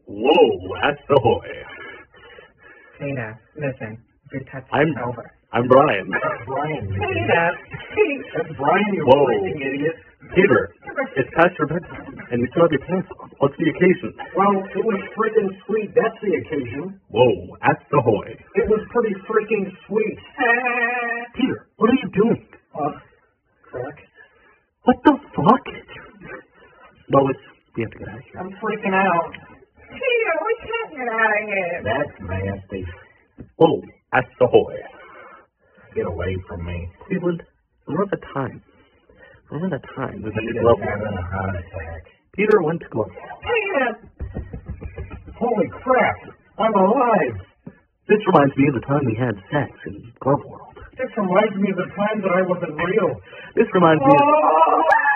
Whoa, that's the hoy. Peter, listen. Your touch I'm is over. I'm Brian. That's Brian, you idiot. Peter, That's Brian, you Whoa. freaking idiot. Peter, it's past your bedtime, and you still have your pants on. What's the occasion? Well, it was freaking sweet. That's the occasion. Whoa, that's the hoy. It was pretty freaking sweet. Peter, what are you doing? Crack. What the fuck? Lois, we have to get out of here. I'm freaking out. Peter, we can't get out of here. That's nasty. Whoa, that's the hoy. Get away from me. Cleveland, remember the time. Remember the time when Peter's Glove having a heart attack. Peter went to Glove. Peter! Holy crap! I'm alive! This reminds me of the time we had sex in Glove World. This reminds me of the time that I wasn't real. This reminds me of... Oh!